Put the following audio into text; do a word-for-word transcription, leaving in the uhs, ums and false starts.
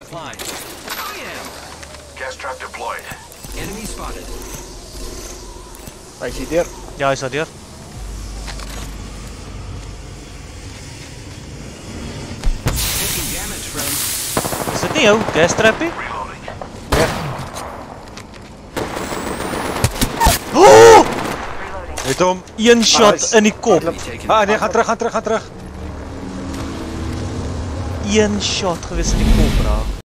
Climb. I am. Gas trap deployed. Enemy spotted. Hy is hier deur. Ja, hy's daar deur. Taking damage, friend. Is dit nie jou gas trappie? Reloading. Oh! Het hom. Een shot Nice. in die kop. Enemy taken. Ah nee, gaan terug, gaan terug, gaan terug. Een shot gewees in die kop, bra.